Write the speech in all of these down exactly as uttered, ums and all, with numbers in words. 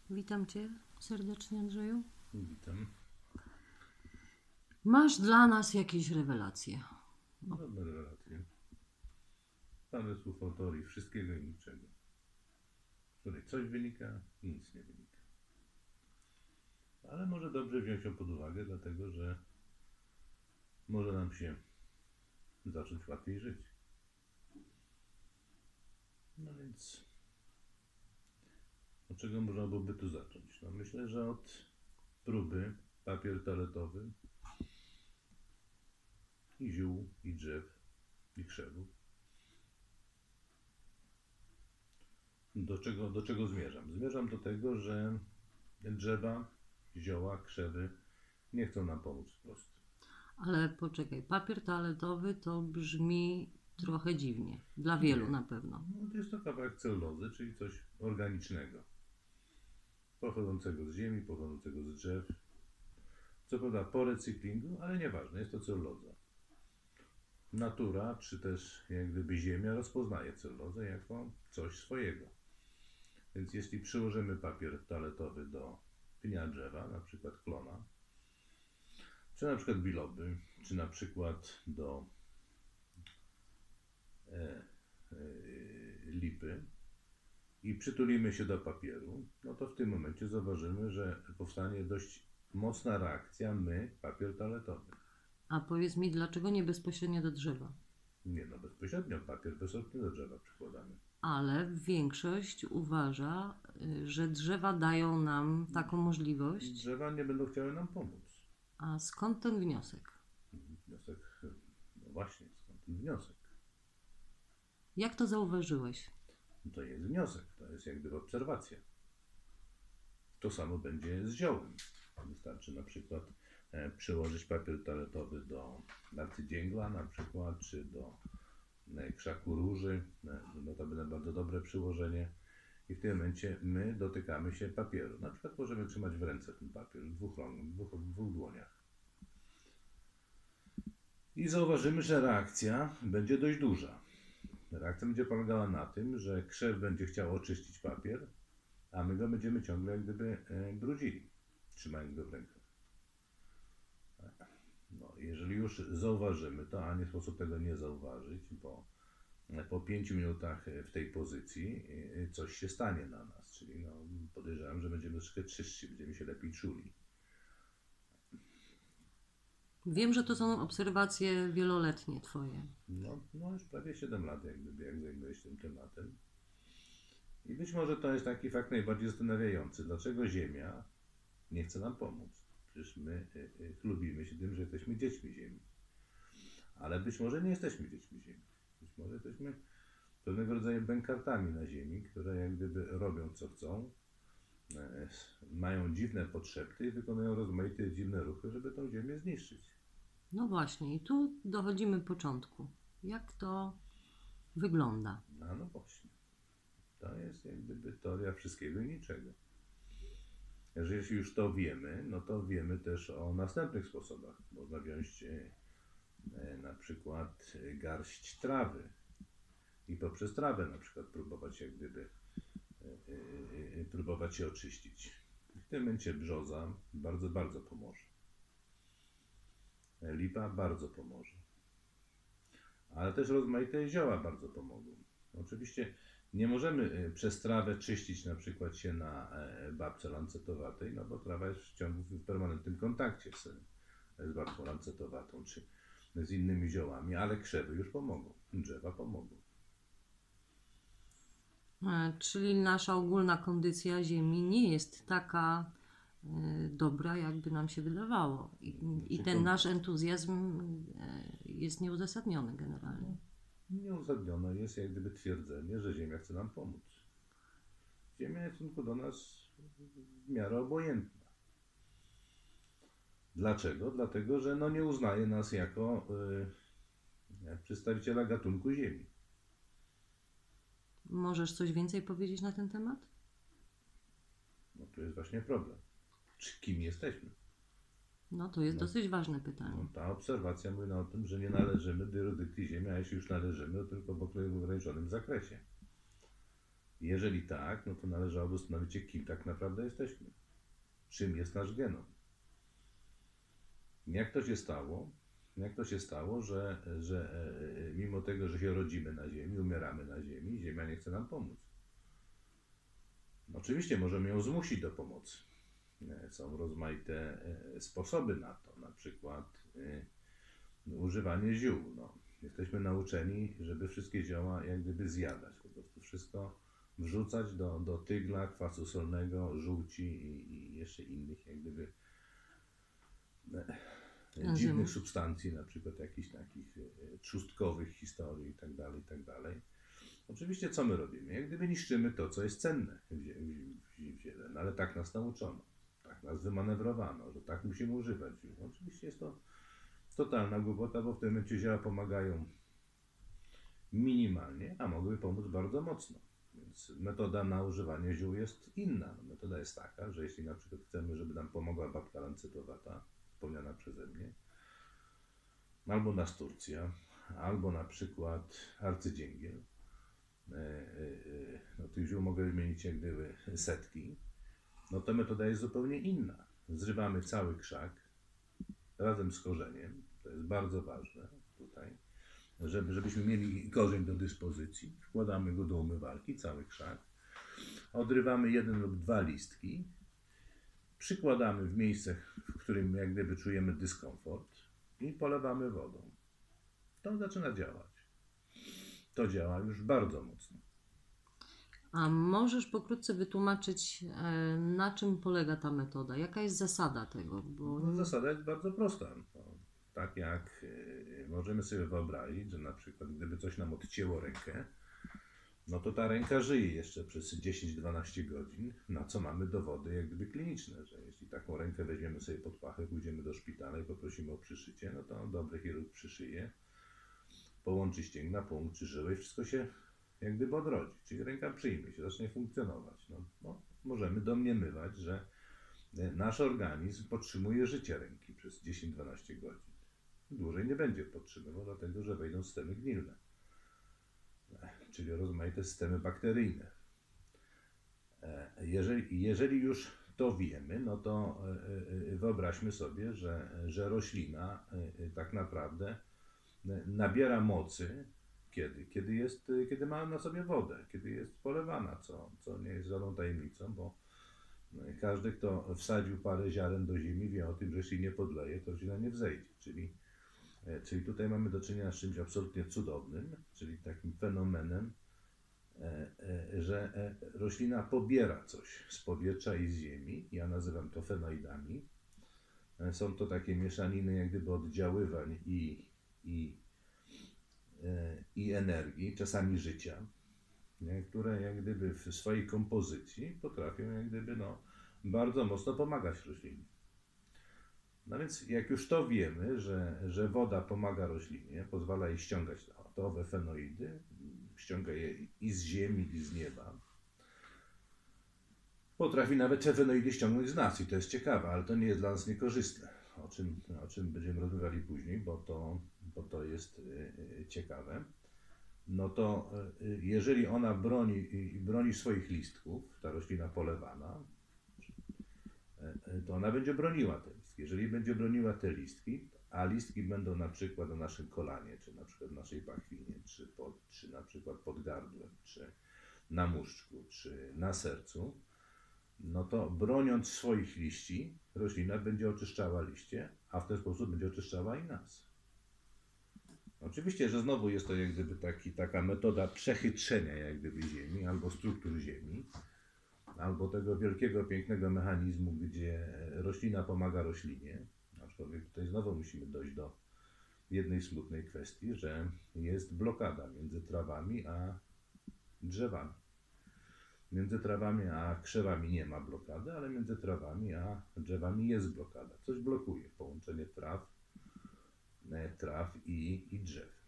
Witam Cię serdecznie, Andrzeju. Witam. Masz dla nas jakieś rewelacje. Dobre relacje. Zamysłów autorii wszystkiego i niczego. Z której coś wynika i nic nie wynika. Ale może dobrze wziąć ją pod uwagę, dlatego że może nam się zacząć łatwiej żyć. No więc od czego można byłoby tu zacząć? No myślę, że od próby papier toaletowy i ziół, i drzew, i krzewów. Do czego, do czego zmierzam? Zmierzam do tego, że drzewa, zioła, krzewy nie chcą nam pomóc wprost. Ale poczekaj, papier toaletowy to brzmi trochę dziwnie. Dla wielu Nie. na pewno. No, to jest to kawałek celulozy, czyli coś organicznego. Pochodzącego z ziemi, pochodzącego z drzew. Co prawda po recyklingu, ale nieważne, jest to celuloza. Natura, czy też jak gdyby ziemia rozpoznaje celulozę jako coś swojego. Więc jeśli przyłożymy papier toaletowy do pnia drzewa, na przykład klona, czy na przykład biloby, czy na przykład do e, e, lipy i przytulimy się do papieru, no to w tym momencie zauważymy, że powstanie dość mocna reakcja my, papier toaletowy. A powiedz mi, dlaczego nie bezpośrednio do drzewa? Nie no, bezpośrednio papier bezsmrotny do drzewa przykładamy. Ale większość uważa, y, że drzewa dają nam taką możliwość. Drzewa nie będą chciały nam pomóc. A skąd ten wniosek? Wniosek, no właśnie, skąd ten wniosek? Jak to zauważyłeś? To jest wniosek, to jest jak gdyby obserwacja. To samo będzie z ziołem. Wystarczy na przykład e, przyłożyć papier toaletowy do arcydzięgla na przykład, czy do e, krzaku róży. E, no to będzie bardzo dobre przyłożenie. I w tym momencie my dotykamy się papieru. Na przykład możemy trzymać w ręce ten papier w dwóch, rąk, w dwóch, w dwóch dłoniach. I zauważymy, że reakcja będzie dość duża. Reakcja będzie polegała na tym, że krzew będzie chciał oczyścić papier, a my go będziemy ciągle jak gdyby e, brudzili, trzymając go w rękach. No, jeżeli już zauważymy to, a nie sposób tego nie zauważyć, bo po pięciu minutach w tej pozycji e, coś się stanie na nas, czyli no, podejrzewam, że będziemy troszkę czystsi, będziemy się lepiej czuli. Wiem, że to są obserwacje wieloletnie Twoje. No, no już prawie siedem lat jak gdyby, jak zajmuję się tym tematem. I być może to jest taki fakt najbardziej zastanawiający. Dlaczego Ziemia nie chce nam pomóc? Przecież my y, y, chlubimy się tym, że jesteśmy dziećmi Ziemi. Ale być może nie jesteśmy dziećmi Ziemi. Być może jesteśmy pewnego rodzaju bękartami na Ziemi, które jak gdyby robią co chcą, y, mają dziwne podszepty i wykonują rozmaite dziwne ruchy, żeby tą Ziemię zniszczyć. No właśnie, i tu dochodzimy początku. Jak to wygląda? A no właśnie. To jest jak gdyby teoria wszystkiego i niczego. Że jeśli już to wiemy, no to wiemy też o następnych sposobach. Można wziąć e, e, na przykład garść trawy i poprzez trawę na przykład próbować jak gdyby e, e, e, próbować się oczyścić. W tym momencie brzoza bardzo, bardzo pomoże. Lipa bardzo pomoże. Ale też rozmaite zioła bardzo pomogą. Oczywiście nie możemy przez trawę czyścić na przykład się na babce lancetowatej, no bo trawa jest w ciągu w permanentnym kontakcie z, z babką lancetowatą czy z innymi ziołami, ale krzewy już pomogą, drzewa pomogą. E, Czyli nasza ogólna kondycja Ziemi nie jest taka e, dobra, jakby nam się wydawało. I, i ten nasz entuzjazm e, jest nieuzasadniony generalnie. Nieuzasadnione jest jak gdyby twierdzenie, że Ziemia chce nam pomóc. Ziemia jest w stosunku do nas w miarę obojętna. Dlaczego? Dlatego, że no nie uznaje nas jako y, przedstawiciela gatunku Ziemi. Możesz coś więcej powiedzieć na ten temat? No to jest właśnie problem. Czy kim jesteśmy? No to jest No. dosyć ważne pytanie. No, ta obserwacja mówi o tym, że nie należymy do jurysdykcji Ziemi, a jeśli już należymy, to tylko w ograniczonym zakresie. Jeżeli tak, no to należałoby zastanowić się, kim tak naprawdę jesteśmy. Czym jest nasz genom. Jak to się stało, jak to się stało, że, że e, mimo tego, że się rodzimy na Ziemi, umieramy na Ziemi, Ziemia nie chce nam pomóc. Oczywiście możemy ją zmusić do pomocy. E, Są rozmaite e, sposoby na to, na przykład e, używanie ziół. No, jesteśmy nauczeni, żeby wszystkie zioła jak gdyby zjadać, po prostu wszystko wrzucać do, do tygla, kwasu solnego, żółci i, i jeszcze innych jak gdyby e, dziwnych substancji, na przykład jakichś takich e, trzustkowych historii i tak dalej, i tak dalej. Oczywiście co my robimy? Jak gdyby niszczymy to, co jest cenne w, zie- w, w ziele, no ale tak nas nauczono, tak nas wymanewrowano, że tak musimy używać ziół. Oczywiście jest to totalna głupota, bo w tym momencie zioła pomagają minimalnie, a mogły pomóc bardzo mocno. Więc metoda na używanie ziół jest inna. No, metoda jest taka, że jeśli na przykład chcemy, żeby nam pomogła babka lancytowata, wspomniana przeze mnie, albo nasturcja, albo na przykład arcydzięgiel, e, e, e, no tych ziół mogę wymienić jak gdyby setki, no to metoda jest zupełnie inna. Zrywamy cały krzak razem z korzeniem, to jest bardzo ważne tutaj, żeby, żebyśmy mieli korzeń do dyspozycji, wkładamy go do umywalki, cały krzak, odrywamy jeden lub dwa listki, przykładamy w miejscach, w którym jak gdyby czujemy dyskomfort i polewamy wodą. To zaczyna działać. To działa już bardzo mocno. A możesz pokrótce wytłumaczyć, e, na czym polega ta metoda? Jaka jest zasada tego? Bo No, zasada jest bardzo prosta. No, tak jak y, możemy sobie wyobrazić, że na przykład gdyby coś nam odcięło rękę, no to ta ręka żyje jeszcze przez dziesięć do dwunastu godzin, na co mamy dowody jak gdyby kliniczne, że jeśli taką rękę weźmiemy sobie pod pachę, pójdziemy do szpitala i poprosimy o przyszycie, no to dobry chirurg przyszyje, połączy ścięgna, połączy żyły i wszystko się jak gdyby odrodzi. Czyli ręka przyjmie się, zacznie funkcjonować. No, no, możemy domniemywać, że e, nasz organizm podtrzymuje życie ręki przez dziesięć do dwunastu godzin. Dłużej nie będzie podtrzymywał, dlatego że wejdą systemy gnilne, e, czyli rozmaite systemy bakteryjne. E, Jeżeli, jeżeli już to wiemy, no to e, e, wyobraźmy sobie, że, że roślina e, e, tak naprawdę e, nabiera mocy kiedy? Kiedy, jest, e, kiedy ma na sobie wodę, kiedy jest polewana, co, co nie jest żadną tajemnicą, bo e, każdy, kto wsadził parę ziaren do ziemi, wie o tym, że jeśli nie podleje, to roślina nie wzejdzie. Czyli, e, czyli tutaj mamy do czynienia z czymś absolutnie cudownym, czyli takim fenomenem, e, e, że e, roślina pobiera coś z powietrza i z ziemi. Ja nazywam to fenoidami. E, Są to takie mieszaniny jak gdyby oddziaływań i, i, e, i energii, czasami życia, nie, które jak gdyby w swojej kompozycji potrafią jak gdyby no, bardzo mocno pomagać roślinie. No więc jak już to wiemy, że, że woda pomaga roślinie, pozwala jej ściągać te owe fenoidy, ściąga je i z ziemi, i z nieba. Potrafi nawet te fenoidy ściągnąć z nas i to jest ciekawe, ale to nie jest dla nas niekorzystne, o czym, o czym będziemy rozmawiali później, bo to, bo to jest y, y, ciekawe. No to y, jeżeli ona broni, y, broni swoich listków, ta roślina polewana, y, to ona będzie broniła te listki. Jeżeli będzie broniła te listki, a listki będą na przykład na naszym kolanie, czy na przykład w naszej pachwinie, czy, pod, czy na przykład pod gardłem, czy na muszczku, czy na sercu, no to broniąc swoich liści, roślina będzie oczyszczała liście, a w ten sposób będzie oczyszczała i nas. Oczywiście, że znowu jest to jak gdyby taki, taka metoda przechytrzenia jak gdyby ziemi, albo struktur ziemi, albo tego wielkiego, pięknego mechanizmu, gdzie roślina pomaga roślinie. Aczkolwiek tutaj znowu musimy dojść do jednej smutnej kwestii, że jest blokada między trawami a drzewami. Między trawami a krzewami nie ma blokady, ale między trawami a drzewami jest blokada. Coś blokuje połączenie traw, e, traw i, i drzew.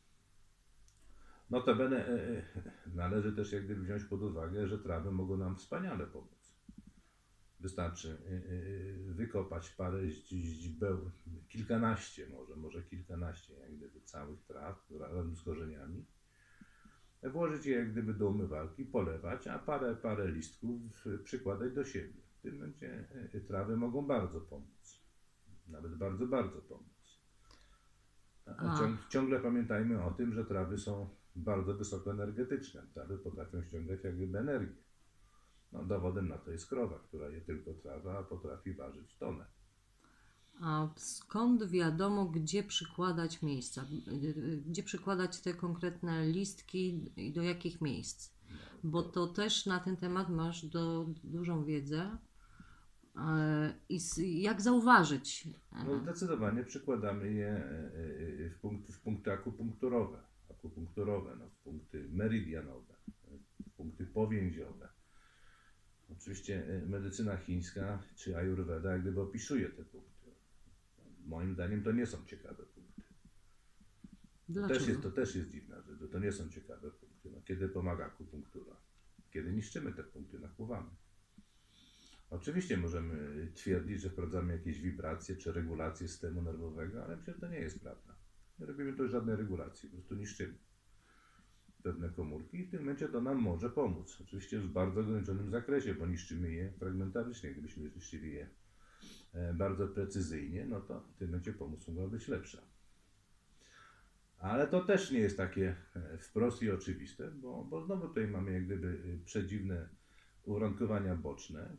Notabene e, e, należy też jak gdyby wziąć pod uwagę, że trawy mogą nam wspaniale pomóc. Wystarczy e, e, wykopać parę źdźbeł, kilkanaście może, może kilkanaście jak gdyby całych traw razem z korzeniami włożyć je jak gdyby do umywalki, polewać, a parę, parę listków przykładać do siebie. W tym momencie trawy mogą bardzo pomóc. Nawet bardzo, bardzo pomóc. A ciąg, ciągle pamiętajmy o tym, że trawy są bardzo wysokoenergetyczne. Trawy potrafią ściągać jak gdyby energię. No, dowodem na to jest krowa, która je tylko trawa, a potrafi ważyć tonę. A skąd wiadomo, gdzie przykładać miejsca? Gdzie przykładać te konkretne listki i do jakich miejsc? Bo to też na ten temat masz do, dużą wiedzę. I jak zauważyć? No zdecydowanie przykładamy je w, punkt, w punkty akupunkturowe, akupunkturowe no, w punkty meridianowe, w punkty powięziowe. Oczywiście medycyna chińska czy ajurweda jak gdyby opisuje te punkty. Moim zdaniem to nie są ciekawe punkty. To też jest, to też jest dziwna rzecz, że to nie są ciekawe punkty. No, kiedy pomaga akupunktura? Kiedy niszczymy te punkty, nakłuwamy. Oczywiście możemy twierdzić, że wprowadzamy jakieś wibracje czy regulacje systemu nerwowego, ale myślę, że to nie jest prawda. Nie robimy tu żadnej regulacji, po prostu niszczymy pewne komórki i w tym momencie to nam może pomóc. Oczywiście w bardzo ograniczonym zakresie, bo niszczymy je fragmentarycznie. Gdybyśmy niszczyli je bardzo precyzyjnie, no to w tym momencie pomoc mogła być lepsza. Ale to też nie jest takie wprost i oczywiste, bo, bo znowu tutaj mamy jak gdyby przedziwne uwarunkowania boczne,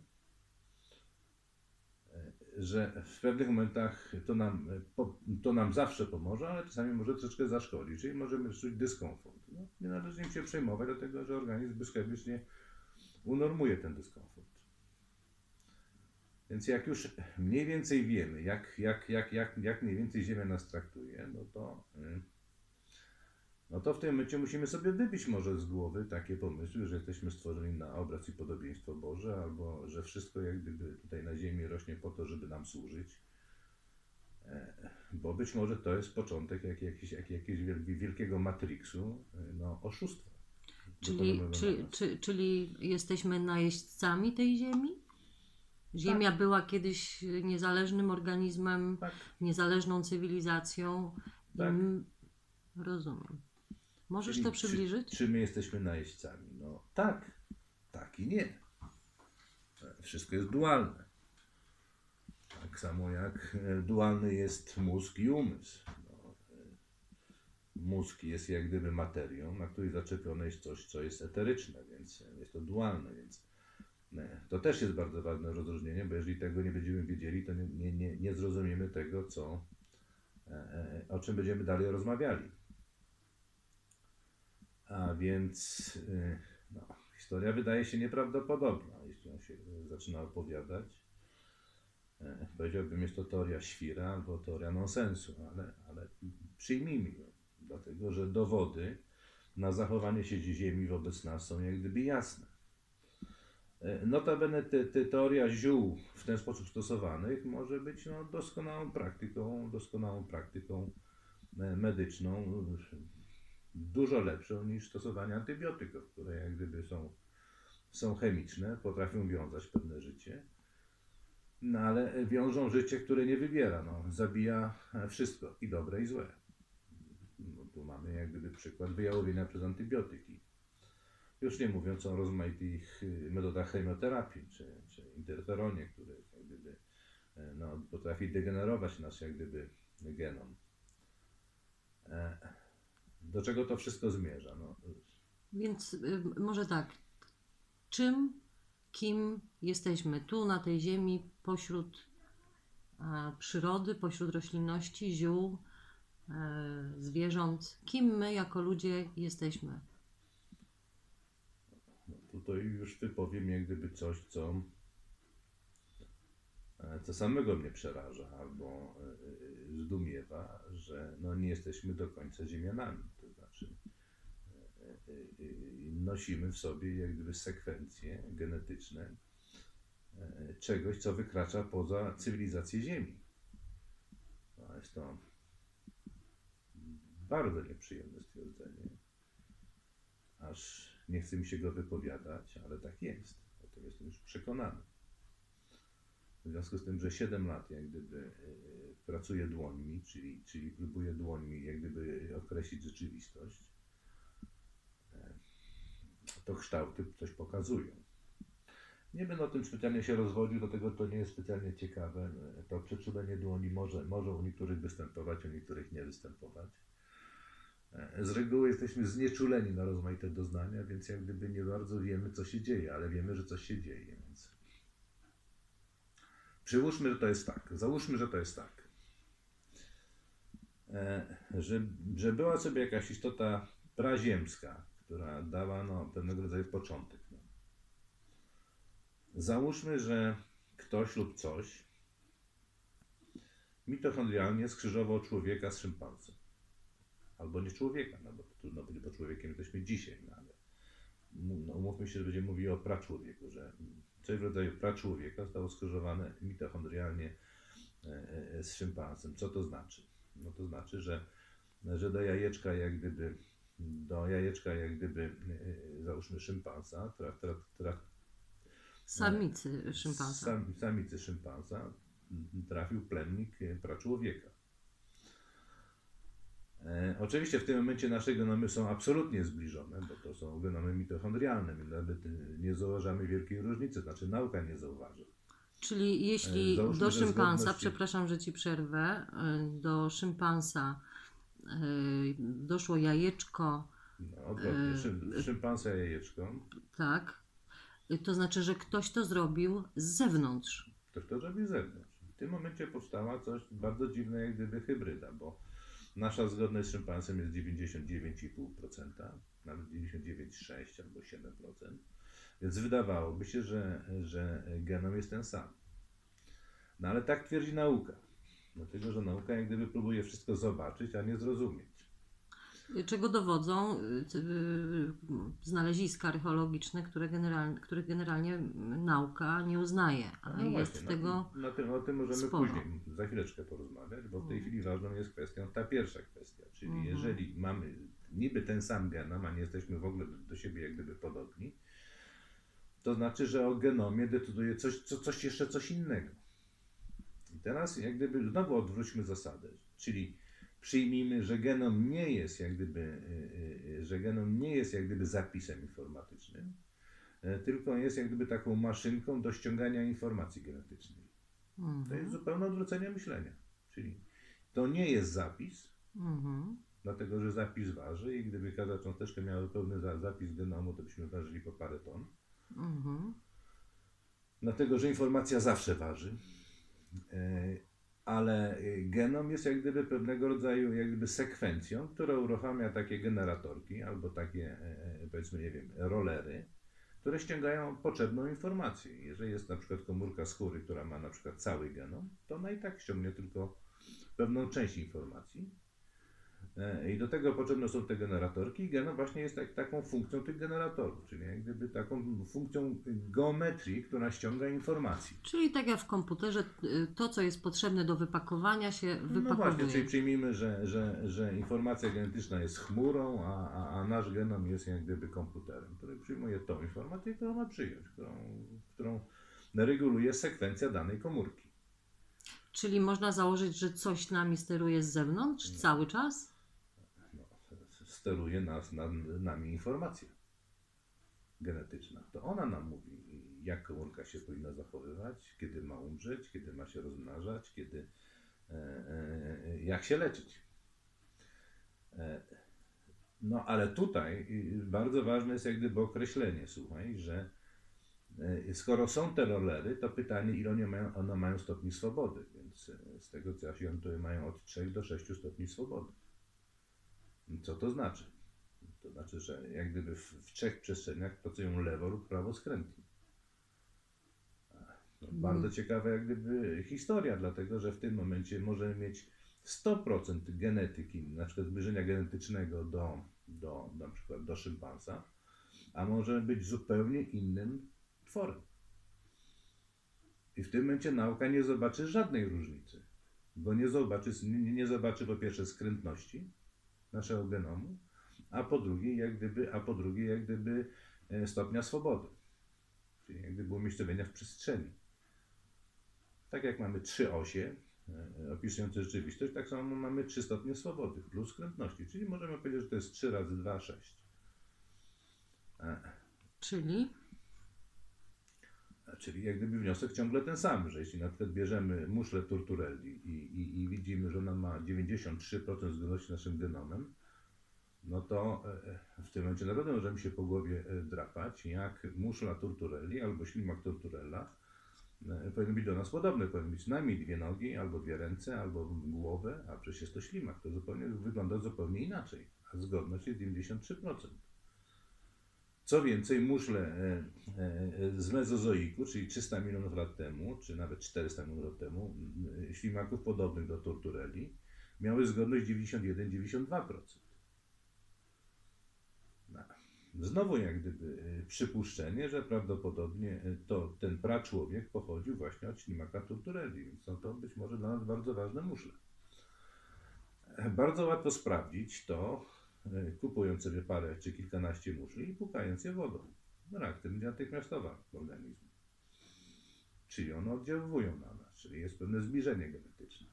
że w pewnych momentach to nam, to nam zawsze pomoże, ale czasami może troszeczkę zaszkodzi, czyli możemy czuć dyskomfort. No, nie należy im się przejmować, dlatego że organizm błyskawicznie unormuje ten dyskomfort. Więc jak już mniej więcej wiemy, jak, jak, jak, jak, jak mniej więcej Ziemia nas traktuje, no to, no to w tym momencie musimy sobie wybić może z głowy takie pomysły, że jesteśmy stworzeni na obraz i podobieństwo Boże, albo że wszystko jak gdyby tutaj na Ziemi rośnie po to, żeby nam służyć. Bo być może to jest początek jak, jakiś, jak, jakiegoś wielkiego matriksu, no, oszustwa. Czyli, czy, czy, czyli jesteśmy najeźdźcami tej Ziemi? Ziemia tak. była kiedyś niezależnym organizmem, tak. niezależną cywilizacją. Tak. I... Rozumiem. Możesz Czyli to przybliżyć? Czy, czy my jesteśmy najeźdźcami? No tak, tak i nie. Wszystko jest dualne. Tak samo jak dualny jest mózg i umysł. No, mózg jest jak gdyby materią, na której zaczepione jest coś, co jest eteryczne, więc jest to dualne, więc to też jest bardzo ważne rozróżnienie, bo jeżeli tego nie będziemy wiedzieli, to nie, nie, nie zrozumiemy tego, co, o czym będziemy dalej rozmawiali. A więc no, historia wydaje się nieprawdopodobna, jeśli on się zaczyna opowiadać. Powiedziałbym, jest to teoria świra albo teoria nonsensu, ale, ale przyjmijmy ją, dlatego że dowody na zachowanie się Ziemi wobec nas są jak gdyby jasne. Notabene te, te teoria ziół w ten sposób stosowanych może być no, doskonałą praktyką, doskonałą praktyką medyczną, dużo lepszą niż stosowanie antybiotyków, które jak gdyby są, są chemiczne, potrafią wiązać pewne życie, no ale wiążą życie, które nie wybiera, no, zabija wszystko, i dobre, i złe. No, tu mamy jak gdyby przykład wyjałowienia przez antybiotyki. Już nie mówiąc o rozmaitych metodach chemioterapii, czy, czy interferonie, który jak gdyby, no, potrafi degenerować nasz jak gdyby genom. Do czego to wszystko zmierza? No. Więc y, może tak, czym, kim jesteśmy tu na tej ziemi pośród e, przyrody, pośród roślinności, ziół, e, zwierząt, kim my jako ludzie jesteśmy? No, tutaj już wypowiem jak gdyby coś, co, co samego mnie przeraża albo y, zdumiewa, że no, nie jesteśmy do końca ziemianami. To znaczy y, y, y, nosimy w sobie jak gdyby sekwencje genetyczne y, czegoś, co wykracza poza cywilizację Ziemi. No, jest to bardzo nieprzyjemne stwierdzenie. Aż nie chce mi się go wypowiadać, ale tak jest. O tym jestem już przekonany. W związku z tym, że siedem lat jak gdyby y, pracuję dłońmi, czyli, czyli próbuję dłońmi jak gdyby określić rzeczywistość, y, to kształty coś pokazują. Nie będę o tym specjalnie się rozwodził, dlatego to nie jest specjalnie ciekawe. To przeczulenie dłoni może, może u niektórych występować, u niektórych nie występować. Z reguły jesteśmy znieczuleni na rozmaite doznania, więc jak gdyby nie bardzo wiemy, co się dzieje, ale wiemy, że coś się dzieje. Więc przyłóżmy, że to jest tak. Załóżmy, że to jest tak. Że, że była sobie jakaś istota praziemska, która dała no, pewnego rodzaju początek. No. Załóżmy, że ktoś lub coś mitochondrialnie skrzyżował człowieka z szympansem. Albo nie człowieka, no bo trudno być, bo człowiekiem jesteśmy dzisiaj, no ale no, umówmy się, że będziemy mówili o praczłowieku, że coś w rodzaju praczłowieka zostało skrzyżowane mitochondrialnie z szympansem. Co to znaczy? No to znaczy, że, że do jajeczka jak gdyby, do jajeczka jak gdyby, załóżmy szympansa, traf, traf, traf, Samicy szympansa. Sam, samicy szympansa trafił plemnik praczłowieka. E, oczywiście w tym momencie nasze genomy są absolutnie zbliżone, bo to są genomy mitochondrialne. My nawet nie zauważamy wielkiej różnicy, znaczy nauka nie zauważy. Czyli jeśli Załóżmy, do że szympansa, zgodności- przepraszam, że ci przerwę, y, do szympansa y, doszło jajeczko, No, odwrotnie, Szym, szympansa jajeczko, tak, y, to znaczy, że ktoś to zrobił z zewnątrz. ktoś to zrobi z zewnątrz. W tym momencie powstała coś bardzo dziwne, jak gdyby hybryda, bo nasza zgodność z szympansem jest dziewięćdziesiąt dziewięć i pół procent, nawet dziewięćdziesiąt dziewięć przecinek sześć albo siedem procent. Więc wydawałoby się, że, że genom jest ten sam. No ale tak twierdzi nauka. Dlatego, że nauka jak gdyby próbuje wszystko zobaczyć, a nie zrozumieć. Y, Czego dowodzą y, y, znaleziska archeologiczne, które generalnie, których generalnie nauka nie uznaje, a No jest właśnie, tego... na, na tym, o tym możemy sporo. później, za chwileczkę porozmawiać, bo w tej Mhm. chwili ważną jest kwestia, ta pierwsza kwestia, czyli Mhm. jeżeli mamy niby ten sam genom, a nie jesteśmy w ogóle do, do siebie jak gdyby podobni, to znaczy, że o genomie decyduje coś, co, coś jeszcze coś innego. I teraz jak gdyby znowu odwróćmy zasadę, czyli przyjmijmy, że genom nie jest jak gdyby, y, y, że genom nie jest jak gdyby zapisem informatycznym, y, tylko jest jak gdyby taką maszynką do ściągania informacji genetycznej. To Mhm. jest zupełne odwrócenie myślenia. Czyli to nie jest zapis, Mhm. dlatego że zapis waży i gdyby każda cząsteczka miała pełny za- zapis genomu, to byśmy ważyli po parę ton. Mhm. Dlatego, że informacja zawsze waży. E, Ale e, genom jest jak gdyby pewnego rodzaju jak gdyby sekwencją, która uruchamia takie generatorki albo takie e, powiedzmy, nie wiem, rolery, które ściągają potrzebną informację. Jeżeli jest na przykład komórka skóry, która ma na przykład cały genom, to ona i tak ściągnie tylko pewną część informacji. E, I do tego potrzebne są te generatorki i genom właśnie jest tak, taką funkcją tych generatorów, czyli jak gdyby taką funkcją geometrii, która ściąga informacji. Czyli tak jak w komputerze, y, to co jest potrzebne do wypakowania się No wypakowuje. właśnie, czyli przyjmijmy, że, że, że informacja genetyczna jest chmurą, a, a, a nasz genom jest jak gdyby komputerem, który przyjmuje tą informację, którą ma przyjąć, którą, którą reguluje sekwencja danej komórki. Czyli można założyć, że coś nami steruje z zewnątrz Nie. cały czas? No, steruje nas, na, nami informacja genetyczna. To ona nam mówi, jak komórka się powinna zachowywać, kiedy ma umrzeć, kiedy ma się rozmnażać, kiedy, e, e, jak się leczyć. E, no ale tutaj y, bardzo ważne jest jak gdyby określenie, słuchaj, że e, skoro są te rolery, to pytanie, ile one mają, one mają stopni swobody, więc e, z tego co ja się orientuję, mają od trzech do sześciu stopni swobody. Co to znaczy? To znaczy, że jak gdyby w, w trzech przestrzeniach pracują lewo lub prawo skrętnie. No, bardzo ciekawa jak gdyby historia, dlatego że w tym momencie możemy mieć sto procent genetyki, na przykład zbliżenia genetycznego do, do, na przykład do szympansa, a możemy być zupełnie innym tworem. I w tym momencie nauka nie zobaczy żadnej różnicy, bo nie zobaczy, nie, nie zobaczy po pierwsze skrętności naszego genomu, a po drugie jak gdyby, a po drugie jak gdyby e, stopnia swobody, czyli jak gdyby umiejscowienia w przestrzeni. Tak jak mamy trzy osie e, opisujące rzeczywistość, tak samo mamy trzy stopnie swobody plus skrętności, czyli możemy powiedzieć, że to jest trzy razy dwa, sześć. E, Czyli? A Czyli jak gdyby wniosek ciągle ten sam, że jeśli na przykład bierzemy muszlę turturelli i, i, i widzimy, że ona ma dziewięćdziesiąt trzy procent zgodności z naszym genomem, no to e, w tym momencie naprawdę możemy się po głowie e, drapać, jak muszla turturelli albo ślimak turturella e, powinny być do nas podobne. Powinny mieć co najmniej dwie nogi, albo dwie ręce, albo głowę, a przecież jest to ślimak. To zupełnie wygląda zupełnie inaczej, a zgodność jest dziewięćdziesiąt trzy procent. Co więcej, muszle e, e, z mezozoiku, czyli trzysta milionów lat temu, czy nawet czterysta milionów lat temu, m, ślimaków podobnych do turturelli, miały zgodność dziewięćdziesiąt jeden do dziewięćdziesięciu dwóch procent. No. Znowu jak gdyby e, przypuszczenie, że prawdopodobnie e, to ten praczłowiek pochodził właśnie od ślimaka turturelli, więc są to być może dla nas bardzo ważne muszle. E, Bardzo łatwo sprawdzić to, e, kupując sobie parę czy kilkanaście muszli i pukając je wodą. Reakcja będzie natychmiastowa w organizmie. Czyli one oddziałują na nas, czyli jest pewne zbliżenie genetyczne.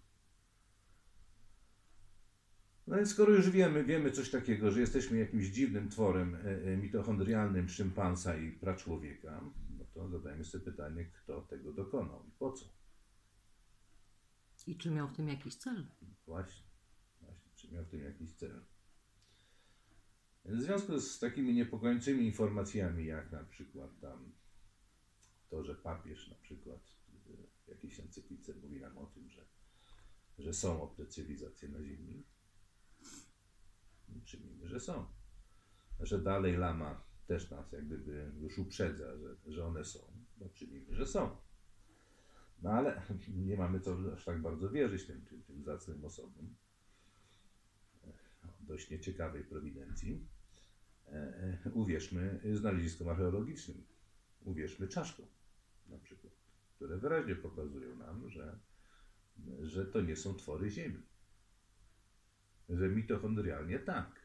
No więc skoro już wiemy, wiemy coś takiego, że jesteśmy jakimś dziwnym tworem e, e, mitochondrialnym szympansa i praczłowieka, no to zadajmy sobie pytanie, kto tego dokonał i po co? I czy miał w tym jakiś cel? Właśnie, właśnie, czy miał w tym jakiś cel? W związku z takimi niepokojącymi informacjami, jak na przykład tam to, że papież na przykład w jakiejś encyklice mówi nam o tym, że, że są obce cywilizacje na Ziemi, przyjmijmy, że są. Że Dalaj Lama też nas jak gdyby już uprzedza, że, że one są, no przyjmijmy, że są. No ale nie mamy co aż tak bardzo wierzyć tym, tym, tym zacnym osobom o dość nieciekawej prowinencji. E, e, uwierzmy znaleziskom archeologicznym, uwierzmy czaszkom na przykład, które wyraźnie pokazują nam, że, że to nie są twory Ziemi. Że mitochondrialnie tak,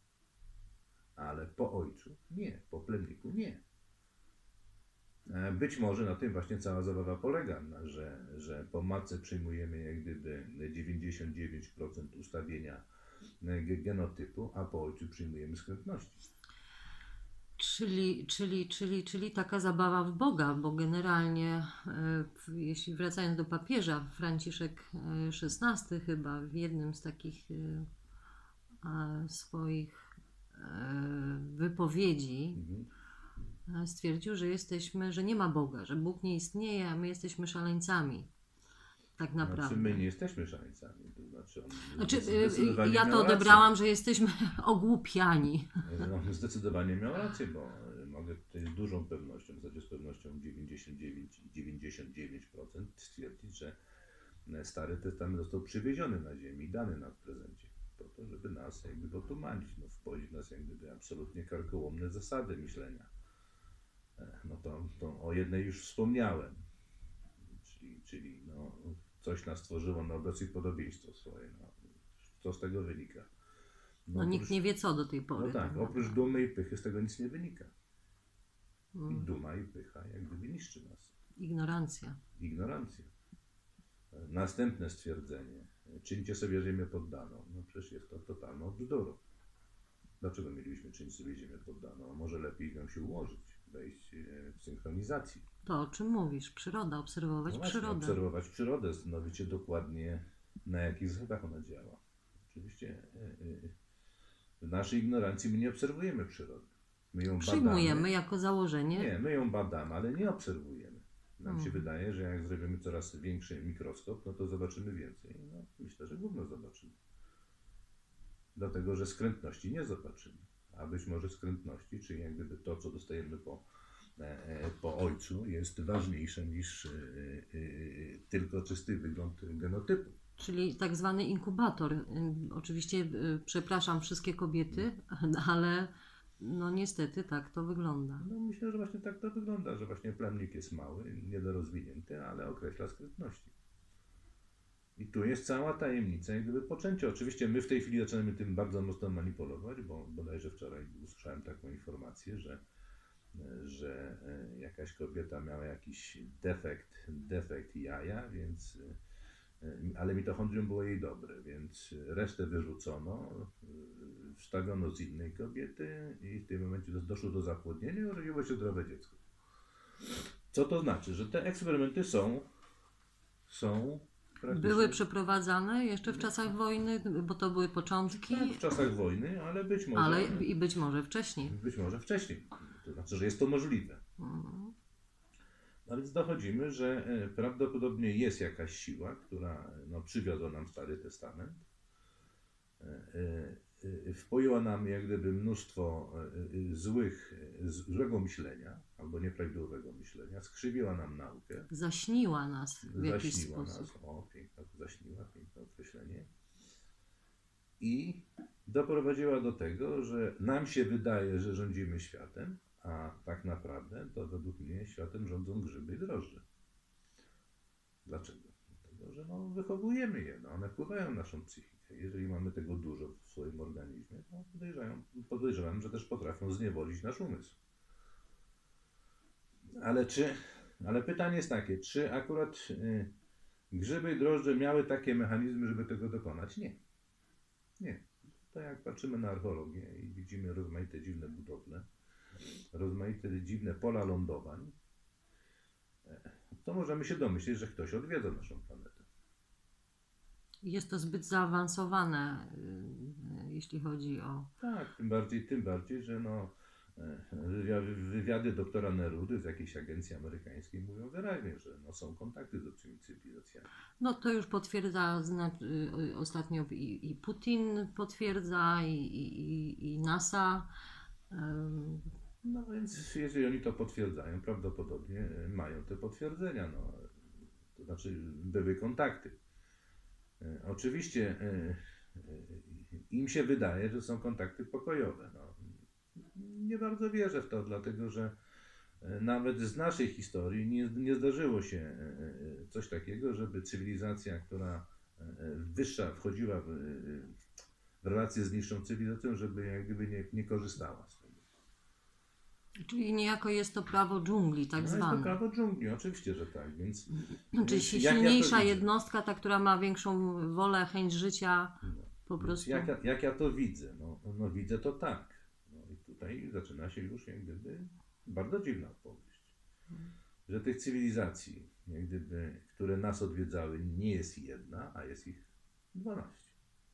ale po ojcu nie, po plemniku nie. E, Być może na tym właśnie cała zabawa polega, na, że, że po matce przyjmujemy jak gdyby dziewięćdziesiąt dziewięć procent ustawienia ge- genotypu, a po ojcu przyjmujemy skrętności. Czyli, czyli, czyli, czyli taka zabawa w Boga, bo generalnie, e, w- jeśli wracając do papieża, Franciszek e, szesnasty chyba w jednym z takich e, a, swoich e, wypowiedzi Mhm. e, stwierdził, że jesteśmy, że nie ma Boga, że Bóg nie istnieje, a my jesteśmy szaleńcami. Tak Znaczy naprawdę. my nie jesteśmy szaleńcami, to znaczy on Znaczy, zdecydowanie ja miał to rację. odebrałam, że jesteśmy ogłupiani. On zdecydowanie miał rację, bo e, mogę tutaj z dużą pewnością, w zasadzie z pewnością dziewięćdziesiąt dziewięć i dziewięćdziesiąt dziewięć procent stwierdzić, że e, Stary Testament został przywieziony na ziemię i dany nam w prezencie. Po to, żeby nas jakby otumanić, no, wpoić nas jak gdyby absolutnie karkołomne zasady myślenia. E, No to, to o jednej już wspomniałem, czyli, czyli no, coś nas stworzyło na obraz i podobieństwo swoje. No, co z tego wynika? No nikt nie wie co do tej pory. No tak, tak oprócz naprawdę. dumy i pychy z tego nic nie wynika. I Mm, duma i pycha jak gdyby niszczy nas. Ignorancja. Ignorancja. Następne stwierdzenie. Czyńcie sobie ziemię poddaną. No przecież jest to totalną bzdurą. Dlaczego mielibyśmy czynić sobie ziemię poddaną? A może lepiej nam się ułożyć, wejść e, w synchronizację. To, o czym mówisz, przyroda, obserwować No właśnie, przyrodę. obserwować przyrodę, zastanowić się dokładnie, na jakich zasadach ona działa. Oczywiście e, e, w naszej ignorancji my nie obserwujemy przyrody. My ją Przyjmujemy badamy. jako założenie. Nie, my ją badamy, ale nie obserwujemy. Nam się Mhm. wydaje, że jak zrobimy coraz większy mikroskop, no to zobaczymy więcej. No, myślę, że gówno zobaczymy. Dlatego, że skrętności nie zobaczymy. A być może skrętności, czyli jak gdyby to, co dostajemy po, e, e, po ojcu, jest ważniejsze niż e, e, e, tylko czysty wygląd genotypu. Czyli tak zwany inkubator. Ym, Oczywiście y, przepraszam wszystkie kobiety, ale no niestety tak to wygląda. No myślę, że właśnie tak to wygląda, że właśnie plemnik jest mały, niedorozwinięty, ale określa skrytności. I tu jest cała tajemnica, jak gdyby poczęcie. Oczywiście my w tej chwili zaczynamy tym bardzo mocno manipulować, bo bodajże wczoraj usłyszałem taką informację, że, że jakaś kobieta miała jakiś defekt, defekt jaja, więc ale mitochondrium było jej dobre, więc resztę wyrzucono, wstawiono z innej kobiety i w tym momencie doszło do zapłodnienia i urodziło się zdrowe dziecko. Co to znaczy? Że te eksperymenty są, są praktycznie... Były przeprowadzane jeszcze w czasach wojny, bo to były początki, Tak, w czasach wojny, ale być może... ale i być może wcześniej. Być może wcześniej. To znaczy, że jest to możliwe. Mhm. A więc dochodzimy, że e, prawdopodobnie jest jakaś siła, która no, przywiozła nam Stary Testament, e, e, e, wpoiła nam jak gdyby mnóstwo e, e, złych, e, złego myślenia albo nieprawidłowego myślenia, skrzywiła nam naukę, Zaśniła nas w jakiś zaśniła sposób. nas, o piękne, zaśniła, piękne określenie, i doprowadziła do tego, że nam się wydaje, że rządzimy światem, a tak naprawdę to według mnie światem rządzą grzyby i drożdże. Dlaczego? Dlatego, że no, wychowujemy je, no, one wpływają na naszą psychikę. Jeżeli mamy tego dużo w swoim organizmie, to podejrzewam, podejrzewam, że też potrafią zniewolić nasz umysł. Ale czy, ale pytanie jest takie, czy akurat y, grzyby i drożdże miały takie mechanizmy, żeby tego dokonać? Nie. Nie. To jak patrzymy na archeologię i widzimy rozmaite dziwne budowle, rozmaite dziwne pola lądowań, to możemy się domyślić, że ktoś odwiedza naszą planetę. Jest to zbyt zaawansowane, y, jeśli chodzi o... Tak, tym bardziej, tym bardziej, że no, wywiady, wywiady doktora Nerudy z jakiejś agencji amerykańskiej mówią wyraźnie, że no, są kontakty z obcymi cywilizacjami. No to już potwierdza zna, y, ostatnio i, i Putin potwierdza, i, i, i NASA. Ym, No więc jeżeli oni to potwierdzają, prawdopodobnie mają te potwierdzenia. No, to znaczy były kontakty. E, Oczywiście e, e, im się wydaje, że są kontakty pokojowe. No, nie bardzo wierzę w to, dlatego że e, nawet z naszej historii nie, nie zdarzyło się e, e, coś takiego, żeby cywilizacja, która e, wyższa wchodziła w, w relacje z niższą cywilizacją, żeby jak gdyby nie, nie korzystała z tego. czyli niejako jest to prawo dżungli, tak No jest to zwane. prawo dżungli, oczywiście, że tak, więc... Czyli więc jak ja to silniejsza widzę? jednostka, ta, która ma większą wolę, chęć życia, No, po więc prostu... Jak ja, jak ja to widzę? No, no widzę to tak. No i tutaj zaczyna się już jak gdyby bardzo dziwna opowieść. Że tych cywilizacji, jak gdyby, które nas odwiedzały, nie jest jedna, a jest ich dwanaście.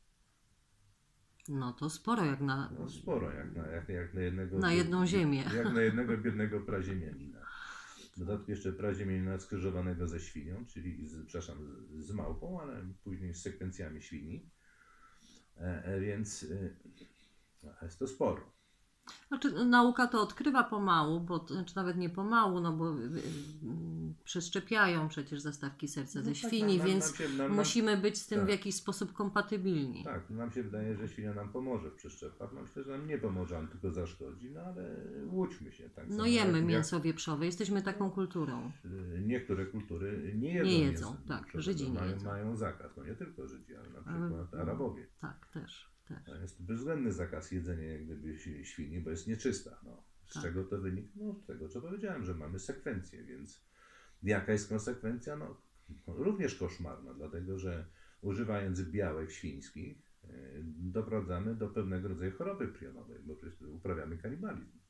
No to sporo jak na... No sporo, jak na, jak, jak na jednego... Na jedną ziemię. Jak na jednego biednego praziemianina. W dodatku jeszcze praziemianina skrzyżowanego ze świnią, czyli z, przepraszam, z, z małpą, ale później z sekwencjami świni. E, e, więc e, jest to sporo. Znaczy, nauka to odkrywa pomału, bo to, znaczy nawet nie pomału, no bo y, y, przeszczepiają przecież zastawki serca No ze tak, świni, nam- nam- więc nam się- nam- nam- musimy być z tym tak. w jakiś sposób kompatybilni. Tak, nam się wydaje, że świnia nam pomoże w przeszczepach. No myślę, że nam nie pomoże, nam tylko zaszkodzi, no ale łudźmy się. Tak No samo jemy jak- mięso wieprzowe, jesteśmy taką kulturą. jak, y, niektóre kultury nie jedzą, Nie jedzą, mięsa tak, wieprzowego, Żydzi nie mają, jedzą. mają zakaz. No nie tylko Żydzi, ale na Ale- przykład Arabowie. Tak, też, też. To jest bezwzględny zakaz jedzenia jak gdyby ś- świni, bo jest nieczysta. No. Z Tak. czego to wynika? No z tego, co powiedziałem, że mamy sekwencję, więc jaka jest konsekwencja? No również koszmarna, dlatego że używając białek świńskich yy, doprowadzamy do pewnego rodzaju choroby prionowej, bo przecież uprawiamy kanibalizm.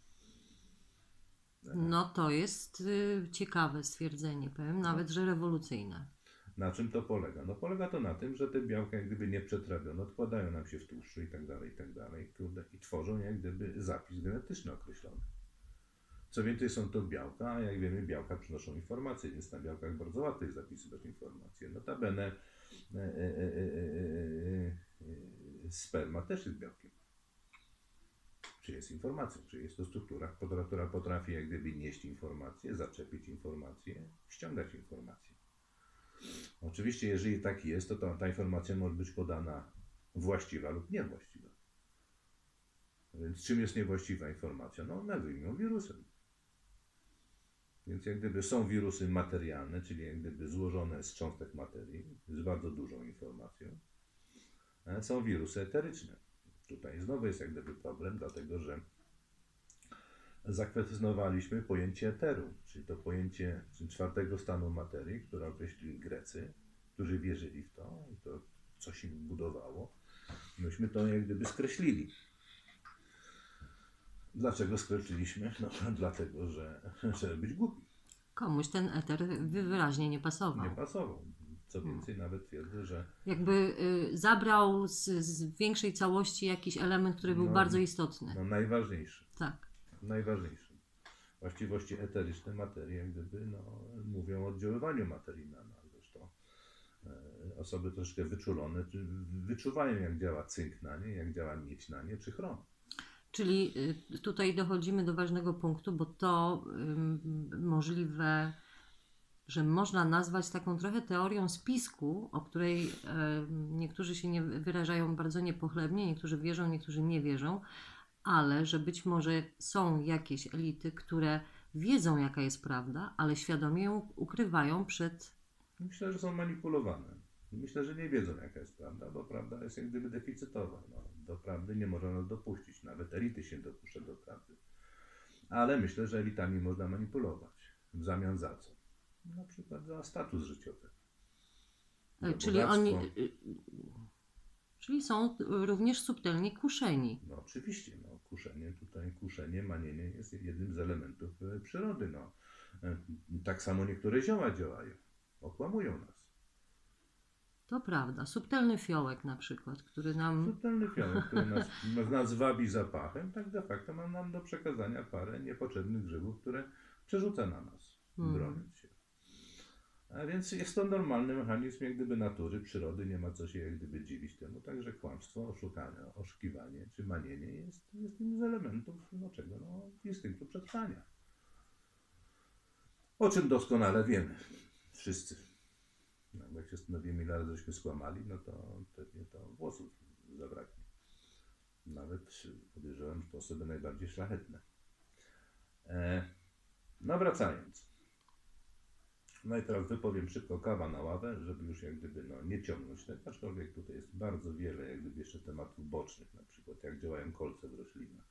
No to jest y, ciekawe stwierdzenie, powiem, nawet, że rewolucyjne. Na czym to polega? No polega to na tym, że te białka jak gdyby nie przetrawiono, odkładają nam się w tłuszczu i tak dalej, i tak dalej, kurde, i tworzą jak gdyby zapis genetyczny określony. Co więcej, są to białka, a jak wiemy, białka przynoszą informacje, więc na białkach bardzo łatwo jest zapisywać informacje. Notabene e, e, e, e, e, e, sperma też jest białkiem. Czy jest informacją, czy jest to struktura, która która potrafi jak gdyby nieść informacje, zaczepić informacje, ściągać informacje. Oczywiście, jeżeli tak jest, to ta, ta informacja może być podana właściwa lub niewłaściwa. Więc czym jest niewłaściwa informacja? No, nazwijmy ją wirusem. Więc jak gdyby są wirusy materialne, czyli jak gdyby złożone z cząstek materii, z bardzo dużą informacją. A są wirusy eteryczne. Tutaj znowu jest jak gdyby problem, dlatego że zakwestionowaliśmy pojęcie eteru, czyli to pojęcie czwartego stanu materii, które określili Grecy, którzy wierzyli w to i to coś im budowało, myśmy to jak gdyby skreślili. Dlaczego skreśliliśmy? No dlatego, że żeby być głupi. Komuś ten eter wy- wyraźnie nie pasował. Nie pasował. Co więcej, nawet twierdzę, że Jakby y, zabrał z, z większej całości jakiś element, który był No, bardzo istotny. no, najważniejszy. Tak. Najważniejszy. Właściwości eteryczne materii, jak gdyby, no, mówią o oddziaływaniu materii na nas. Zresztą e, osoby troszkę wyczulone czy wyczuwają, jak działa cynk na nie, jak działa miedź na nie, czy chrom. Czyli y, tutaj dochodzimy do ważnego punktu, bo to y, możliwe, że można nazwać taką trochę teorią spisku, o której y, niektórzy się nie wyrażają bardzo niepochlebnie, niektórzy wierzą, niektórzy nie wierzą, ale że być może są jakieś elity, które wiedzą, jaka jest prawda, ale świadomie ją ukrywają przed... Myślę, że są manipulowane. Myślę, że nie wiedzą, jaka jest prawda, bo prawda jest jak gdyby deficytowa. No, do prawdy nie można nas dopuścić. Nawet elity się dopuszcza do prawdy. Ale myślę, że elitami można manipulować. W zamian za co? Na przykład za status życiowy. Za Czyli bogactwo. oni... y, Czyli są również subtelnie kuszeni. No oczywiście, no, kuszenie tutaj, kuszenie, manienie jest jednym z elementów e, przyrody. No. E, tak samo niektóre zioła działają. Okłamują nas. To prawda. Subtelny fiołek na przykład, który nam... Subtelny fiołek, który nas, nas wabi zapachem, tak de facto ma nam do przekazania parę niepotrzebnych grzybów, które przerzuca na nas, Hmm. broniąc się. A więc jest to normalny mechanizm jak gdyby natury, przyrody, nie ma co się jak gdyby dziwić temu. Także kłamstwo, oszukanie, oszukiwanie czy manienie jest, jest jednym z elementów no czego? No, instynktu przetrwania. O czym doskonale wiemy. Wszyscy. No, jak się stanowimy, ile razy żeśmy skłamali, no to pewnie to włosów zabraknie. Nawet podejrzewam, że to osoby najbardziej szlachetne. E, no wracając. No i teraz wypowiem szybko kawa na ławę, żeby już jak gdyby no, nie ciągnąć tego, aczkolwiek tutaj jest bardzo wiele jak gdyby jeszcze tematów bocznych, na przykład jak działają kolce w roślinach.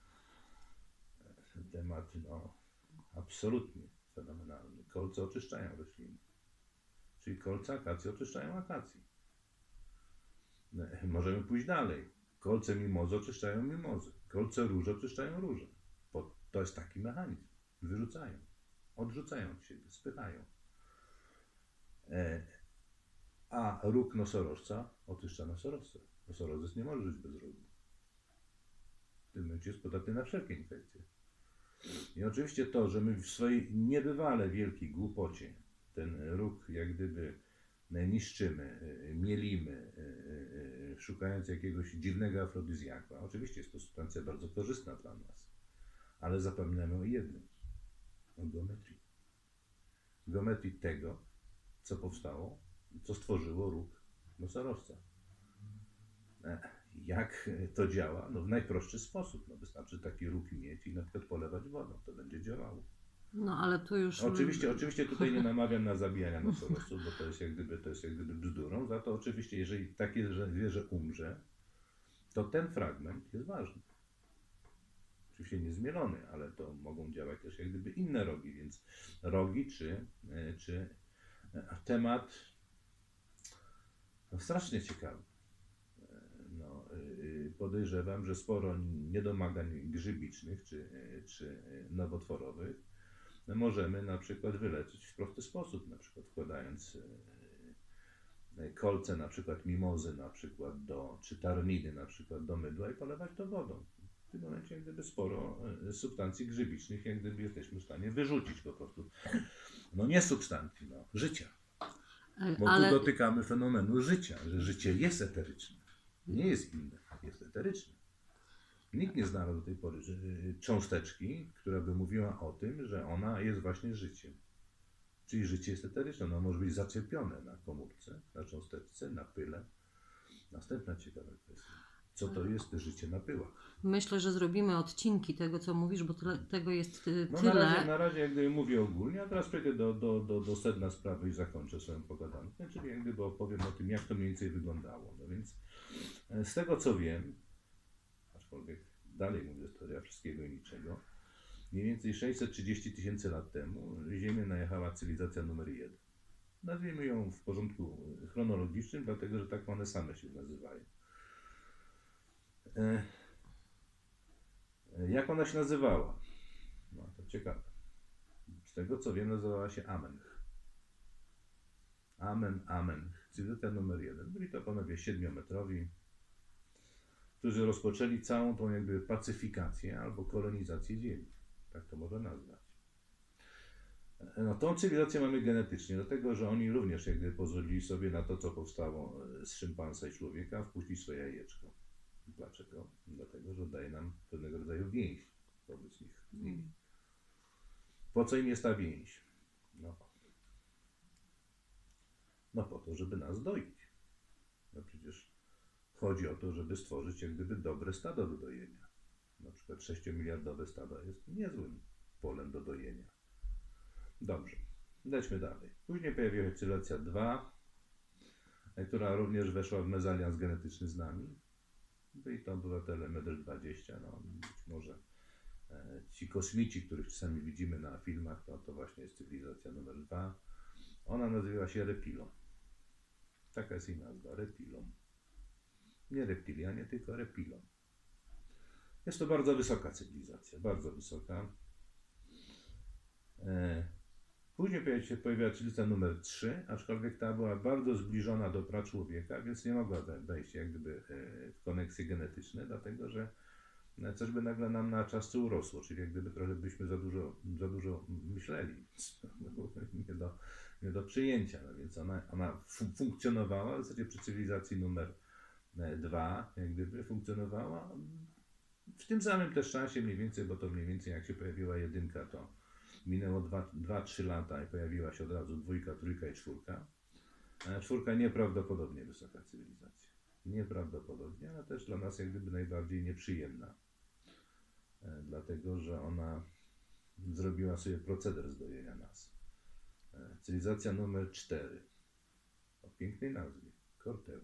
Temat no, absolutnie fenomenalny. Kolce oczyszczają rośliny. Czyli kolce akacji oczyszczają akacji. No, możemy pójść dalej. Kolce mimozy oczyszczają mimozy. Kolce róży oczyszczają róże. Bo to jest taki mechanizm. Wyrzucają. Odrzucają od siebie. Spychają. E, a róg nosorożca oczyszcza nosorożcę. Nosorożec nie może żyć bez rogu. W tym momencie jest podatny na wszelkie infekcje. I oczywiście to, że my w swojej niebywale wielkiej głupocie ten róg jak gdyby niszczymy, mielimy, szukając jakiegoś dziwnego afrodyzjaka. Oczywiście jest to substancja bardzo korzystna dla nas, ale zapominamy o jednym, o geometrii. Geometrii tego, co powstało, co stworzyło róg nosorożca. Jak to działa? No w najprostszy sposób. No wystarczy taki róg mieć i na przykład polewać wodą. To będzie działało. No ale tu już... Oczywiście, oczywiście tutaj nie namawiam na zabijania nosorożców, bo to jest jak gdyby, to jest jak gdyby bzdurą. Za to oczywiście, jeżeli takie zwierzę umrze, to ten fragment jest ważny. Oczywiście niezmielony, ale to mogą działać też jak gdyby inne rogi, więc rogi czy, czy temat no, strasznie ciekawy. No, podejrzewam, że sporo niedomagań grzybicznych czy, czy nowotworowych możemy na przykład wyleczyć w prosty sposób, na przykład wkładając kolce, na przykład mimozy, na przykład do, czy tarnidy na przykład do mydła i polewać to wodą. W tym momencie jak gdyby sporo substancji grzybicznych jak gdyby jesteśmy w stanie wyrzucić po prostu. No nie substancji, no życia. Bo ale... tu dotykamy fenomenu życia, że życie jest eteryczne. Nie jest inne, jest eteryczne. Nikt nie znalazł do tej pory cząsteczki, która by mówiła o tym, że ona jest właśnie życiem. Czyli życie jest eteryczne. Ono może być zaczepione na komórce, na cząsteczce, na pyle. Następna ciekawa kwestia. Co to jest życie na pyłach? Myślę, że zrobimy odcinki tego, co mówisz, bo tyle, tego jest ty, no, tyle. Na razie, na razie jak gdyby mówię ogólnie, a teraz przejdę do, do, do, do sedna sprawy i zakończę swoją pogadankę. Czyli jak gdyby opowiem o tym, jak to mniej więcej wyglądało. No więc z tego co wiem, aczkolwiek dalej mówię, historia wszystkiego i niczego, mniej więcej sześćset trzydzieści tysięcy lat temu Ziemię najechała cywilizacja numer jeden. Nazwijmy ją w porządku chronologicznym, dlatego że tak one same się nazywają. E, jak ona się nazywała? No to ciekawe. Z tego co wiem, nazywała się Amench. Amen, Amench. Cywilizacja numer jeden. Byli to panowie siedmiometrowi, którzy rozpoczęli całą tą jakby pacyfikację albo kolonizację Ziemi. Tak to można nazwać. No, tą cywilizację mamy genetycznie, dlatego że oni również jakby pozwolili sobie na to, co powstało z szympansa i człowieka, wpuścić swoje jajeczko. Dlaczego? Dlatego, że daje nam pewnego rodzaju więź wobec nich. Z nimi. Po co im jest ta więź? No, no po to, żeby nas doić. No przecież chodzi o to, żeby stworzyć jak gdyby dobre stado do dojenia. Na przykład sześciomiliardowe stado jest niezłym polem do dojenia. Dobrze, lećmy dalej. Później pojawiła się cywilizacja dwa, która również weszła w mezalians genetyczny z nami. Byli to obywatele Medr dwadzieścia, no być może e, ci kosmici, których czasami widzimy na filmach, to, to właśnie jest cywilizacja numer dwa. Ona nazywała się Repilon. Taka jest jej nazwa, Repilon. Nie reptilianie, tylko Repilon. Jest to bardzo wysoka cywilizacja, bardzo wysoka. E, Później pojawiła się pojawiła cywilizacja numer trzy, aczkolwiek ta była bardzo zbliżona do praczłowieka, więc nie mogła wejść jak gdyby w koneksje genetyczne, dlatego że coś by nagle nam na czasce urosło, czyli jak gdyby trochę byśmy za dużo, za dużo myśleli, nie do, nie do przyjęcia, no więc ona, ona fun- funkcjonowała, w zasadzie przy cywilizacji numer dwa, jak gdyby funkcjonowała w tym samym też czasie mniej więcej, bo to mniej więcej jak się pojawiła jedynka, to minęło dwa trzy lata i pojawiła się od razu dwójka, trójka i czwórka. A czwórka nieprawdopodobnie wysoka cywilizacja. Nieprawdopodobnie, ale też dla nas jak gdyby najbardziej nieprzyjemna. E, dlatego, że ona zrobiła sobie proceder zdojenia nas. E, cywilizacja numer cztery. O pięknej nazwie. Korteu.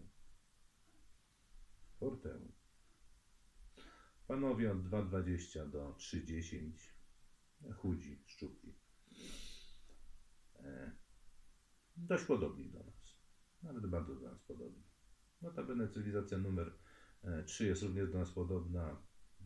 Korteu. Panowie od dwa dwadzieścia do trzy dziesięć. Chudzi, szczupli. E, dość podobni do nas. Nawet bardzo do nas podobni. Notabene cywilizacja numer trzy jest również do nas podobna.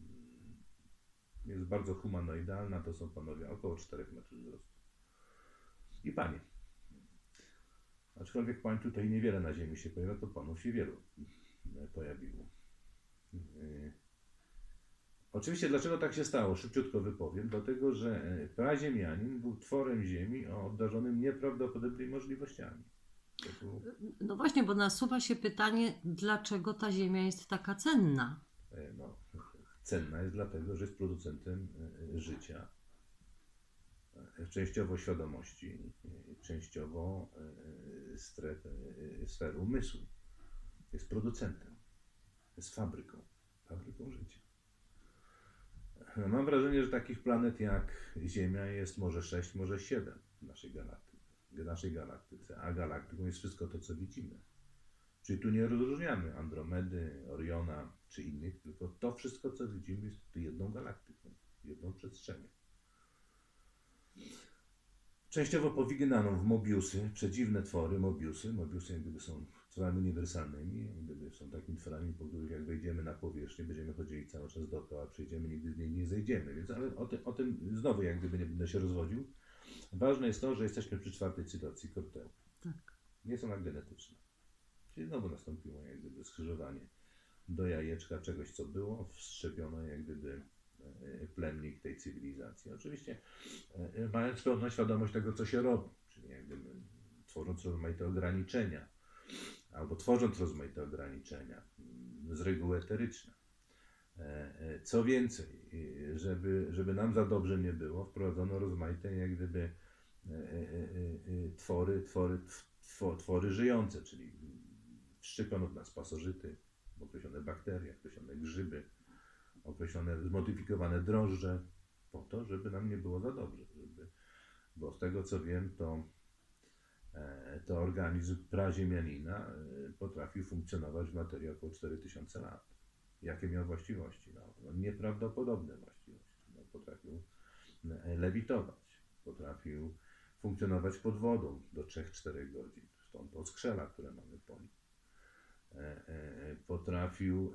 Jest bardzo humanoidalna. To są panowie około czterech metrów wzrostu. I panie. Aczkolwiek pań tutaj niewiele na ziemi się pojawia, to panów się wielu pojawiło. E, Oczywiście dlaczego tak się stało? Szybciutko wypowiem. Dlatego, że praziemianin był tworem ziemi o obdarzonym nieprawdopodobnymi możliwościami. Był... No właśnie, bo nasuwa się pytanie, dlaczego ta ziemia jest taka cenna? No, cenna jest dlatego, że jest producentem życia, częściowo świadomości, częściowo stref, sfer umysłu. Jest producentem, jest fabryką, fabryką życia. Mam wrażenie, że takich planet jak Ziemia jest może sześć, może siedem w naszej galaktyce, w naszej galaktyce, a galaktyką jest wszystko to, co widzimy. Czyli tu nie rozróżniamy Andromedy, Oriona czy innych, tylko to wszystko, co widzimy, jest jedną galaktyką, jedną przestrzenią. Częściowo powygnaną w Mobiusy, przedziwne twory, Mobiusy. Mobiusy jak gdyby są tworami uniwersalnymi, jak gdyby są takimi tworami, po których jak wejdziemy na powierzchnię, będziemy chodzili cały czas dookoła, przejdziemy, nigdy z niej nie zejdziemy. Więc ale o, ty, o tym znowu jak gdyby nie będę się rozwodził. Ważne jest to, że jesteśmy przy czwartej cytacji Korteu. Tak. Jest ona genetyczna. Czyli znowu nastąpiło jak gdyby skrzyżowanie do jajeczka czegoś, co było, wszczepiono jak gdyby plemnik tej cywilizacji. Oczywiście mając pełną świadomość tego, co się robi, czyli jak gdyby tworząc rozmaite ograniczenia, albo tworząc rozmaite ograniczenia, z reguły eteryczne. Co więcej, żeby, żeby nam za dobrze nie było, wprowadzono rozmaite jak gdyby twory, twory, twory żyjące, czyli wszczepiono w nas pasożyty, określone bakterie, określone grzyby, określone zmodyfikowane drożdże, po to, żeby nam nie było za dobrze. Żeby, bo z tego co wiem, to, e, to organizm praziemianina e, potrafił funkcjonować w materii około cztery tysiące lat. Jakie miał właściwości? No, no, nieprawdopodobne właściwości. No, potrafił e, lewitować, potrafił funkcjonować pod wodą do trzech do czterech godzin. Stąd od skrzela, które mamy po nim. Potrafił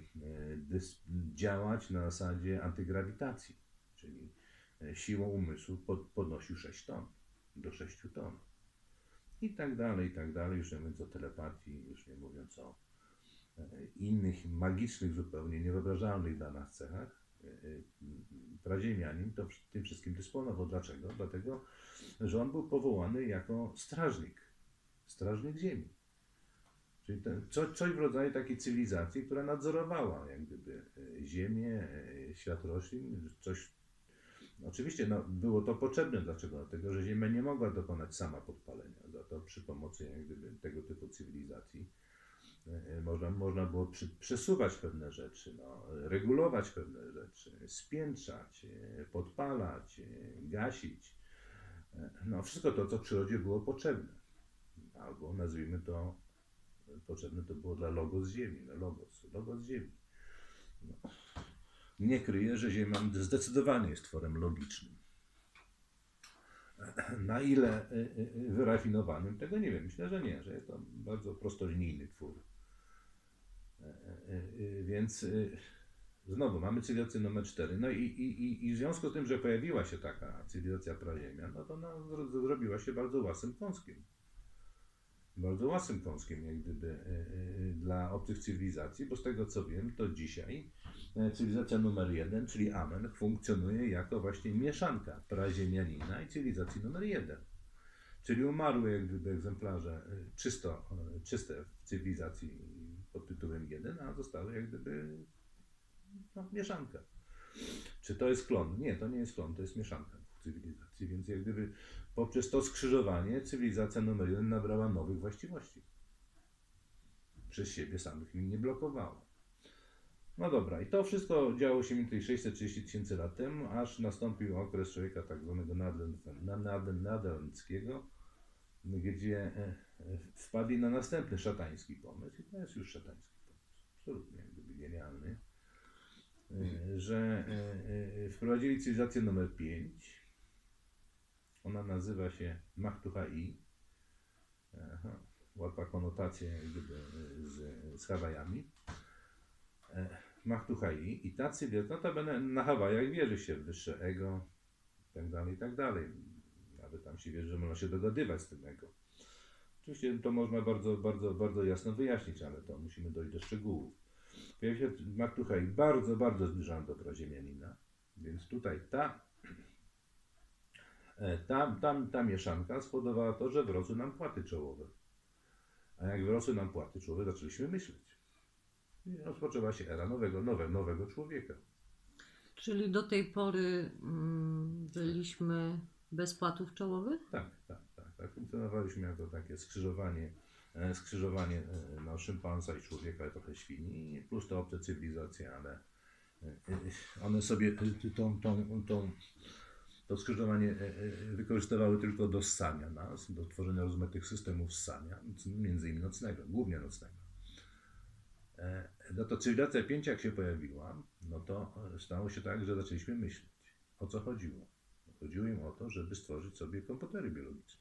działać na zasadzie antygrawitacji, czyli siłą umysłu podnosił sześć ton, do sześciu ton. I tak dalej, i tak dalej, już nie mówiąc o telepatii, już nie mówiąc o innych magicznych, zupełnie niewyobrażalnych dla nas cechach. Praziemianin to tym wszystkim dysponował. Dlaczego? Dlatego, że on był powołany jako strażnik, strażnik ziemi. Czyli ten, co, coś w rodzaju takiej cywilizacji, która nadzorowała jak gdyby ziemię, świat roślin, coś. Oczywiście no, było to potrzebne. Dlaczego? Dlatego, że Ziemia nie mogła dokonać sama podpalenia. Za to przy pomocy jak gdyby tego typu cywilizacji można, można było przy, przesuwać pewne rzeczy, no, regulować pewne rzeczy, spiętrzać, podpalać, gasić. No, wszystko to, co w przyrodzie było potrzebne. Albo nazwijmy to, potrzebne to było dla logos Ziemi. No, logos, logos Ziemi. No. Nie kryję, że Ziemia zdecydowanie jest tworem logicznym. Na ile wyrafinowanym, tego nie wiem. Myślę, że nie, że jest to bardzo prostolinijny twór. Więc znowu mamy cywilizację numer cztery. No i, i, i w związku z tym, że pojawiła się taka cywilizacja praziemia, no to ona zrobiła się bardzo łasym kąskiem. Bardzo łasym kąskiem, jak gdyby dla obcych cywilizacji, bo z tego co wiem, to dzisiaj cywilizacja numer jeden, czyli Amen, funkcjonuje jako właśnie mieszanka praziemianina i cywilizacji numer jeden. Czyli umarły jak gdyby egzemplarze czysto, czyste w cywilizacji pod tytułem jeden, a zostały jak gdyby no, mieszanka. Czy to jest klon? Nie, to nie jest klon, to jest mieszanka w cywilizacji, więc jak gdyby poprzez to skrzyżowanie cywilizacja numer jeden nabrała nowych właściwości. Przez siebie samych mi nie blokowała. No dobra, i to wszystko działo się mniej więcej sześćset trzydzieści tysięcy lat temu, aż nastąpił okres człowieka tak zwanego nadelandzkiego, gdzie wpadli na następny szatański pomysł, i to jest już szatański pomysł, absolutnie jak gdyby genialny, że wprowadzili cywilizację numer pięć, ona nazywa się Mahtuhai, łatwa konotacja jak gdyby z, z Hawajami, Mahtuhai, i ta cywilizacja, notabene na Hawajach wierzy się w wyższe ego, i tak dalej, i tak dalej. Nawet tam się wierzy, że można się dogadywać z tym ego. Oczywiście to można bardzo, bardzo, bardzo jasno wyjaśnić, ale to musimy dojść do szczegółów. Pojawia się Mahtuhai bardzo, bardzo zbliżony do praziemianina, więc tutaj ta, ta, ta, ta mieszanka spowodowała to, że wrosły nam płaty czołowe. A jak wrosły nam płaty czołowe, zaczęliśmy myśleć. I rozpoczęła się era nowego, nowe, nowego człowieka. Czyli do tej pory mm, byliśmy bez płatów czołowych? Tak, tak, tak, tak. Funkcjonowaliśmy jako takie skrzyżowanie, e, skrzyżowanie e, no, szympansa i człowieka, trochę świni, plus te obce cywilizacje, ale e, e, one sobie e, tą, tą, tą, to skrzyżowanie e, e, wykorzystywały tylko do ssania nas, do tworzenia rozmaitych systemów ssania, między innymi nocnego, głównie nocnego. No to cywilizacja pięć jak się pojawiła, no to stało się tak, że zaczęliśmy myśleć. O co chodziło? Chodziło im o to, żeby stworzyć sobie komputery biologiczne.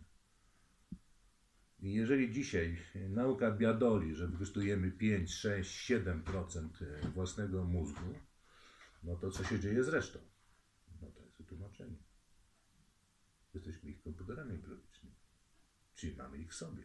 I jeżeli dzisiaj nauka biadoli, że wykorzystujemy pięć, sześć, siedem procent własnego mózgu, no to co się dzieje z resztą? No to jest wytłumaczenie. Jesteśmy ich komputerami biologicznymi. Czyli mamy ich w sobie.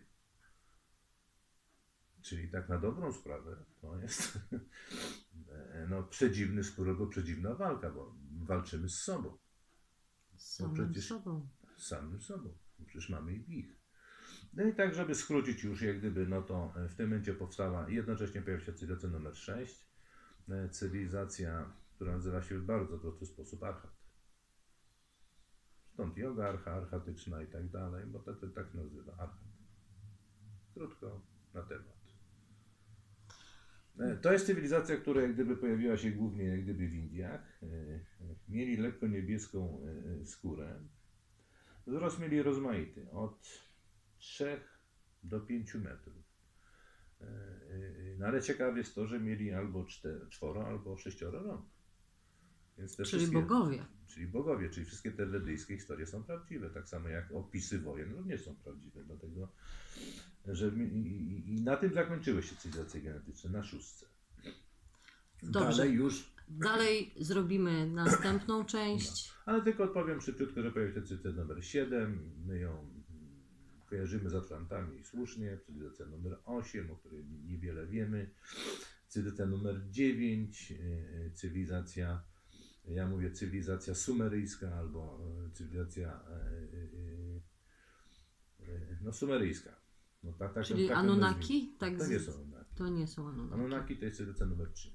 Czyli tak na dobrą sprawę to jest no, przedziwny spór albo przedziwna walka, bo walczymy z sobą. Z samym przecież sobą. Z samym sobą. Przecież mamy ich w ich. No i tak, żeby skrócić już jak gdyby, no to w tym momencie powstała, jednocześnie pojawia się cywilizacja numer sześć, cywilizacja, która nazywa się w bardzo prosty sposób Archat. Stąd joga archa, archatyczna i tak dalej, bo to, to tak nazywa Archat. Krótko na temat. To jest cywilizacja, która jak gdyby pojawiła się głównie jak gdyby w Indiach. Mieli lekko niebieską skórę. Wzrost mieli rozmaity, od trzech do pięciu metrów. No ale ciekawe jest to, że mieli albo cztery, czworo, albo sześcioro rąk. Więc te Czyli wszystkie, bogowie. Czyli bogowie, czyli wszystkie te wedyjskie historie są prawdziwe, tak samo jak opisy wojen również są prawdziwe, dlatego że mi, i, i na tym zakończyły się cywilizacje genetyczne, na szóstce. Dobrze. Dalej już, Dalej zrobimy następną część. ale tylko odpowiem szybciutko, że pojawi się cywilizacja numer siedem, my ją mm, kojarzymy z Atlantami i słusznie, cywilizacja numer osiem, o której niewiele wiemy, cywilizacja numer dziewięć, yy, cywilizacja, ja mówię cywilizacja sumeryjska albo yy, cywilizacja yy, yy, no sumeryjska. No, tak, tak, Czyli tak Anunnaki? Tak To z- nie są Anunnaki. To nie są Anunnaki. Anunnaki to jest cywilizacja numer trzy.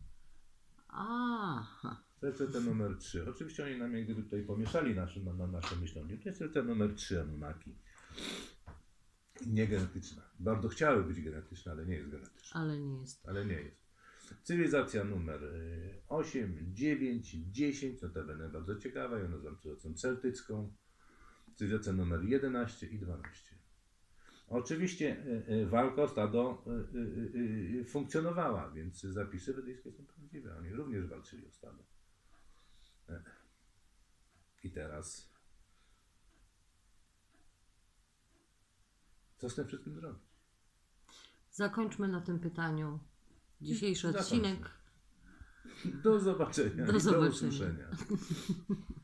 Aha. To jest cywilizacja numer trzy. Oczywiście oni nam jak gdyby tutaj pomieszali nasze, na, na nasze myślenie. To jest cywilizacja numer trzy Anunnaki. Nie genetyczna. Bardzo chciały być genetyczne, ale nie jest genetyczna. Ale nie jest. Ale nie jest. Cywilizacja numer y, osiem, dziewięć, dziesięć, notabene bardzo ciekawa, ją nazywam cywilizacją celtycką. Cywilizacja numer jedenaście i dwanaście. Oczywiście y, y, walka o stado y, y, y, funkcjonowała, więc zapisy wedyjskie są prawdziwe. Oni również walczyli o stado. E. I teraz co z tym wszystkim zrobić? Zakończmy na tym pytaniu dzisiejszy Zakończmy. odcinek. Do zobaczenia. Do i do zobaczenia. usłyszenia.